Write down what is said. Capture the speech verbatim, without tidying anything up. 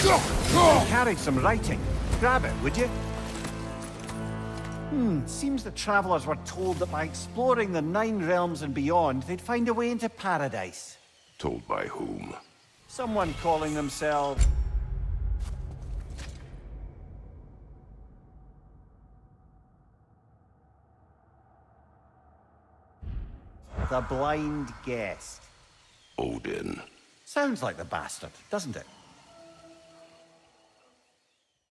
It carried some writing. Grab it, would you? Hmm, seems the travelers were told that by exploring the Nine Realms and beyond, they'd find a way into paradise. Told by whom? Someone calling themselves... The Blind Guest. Odin. Sounds like the bastard, doesn't it?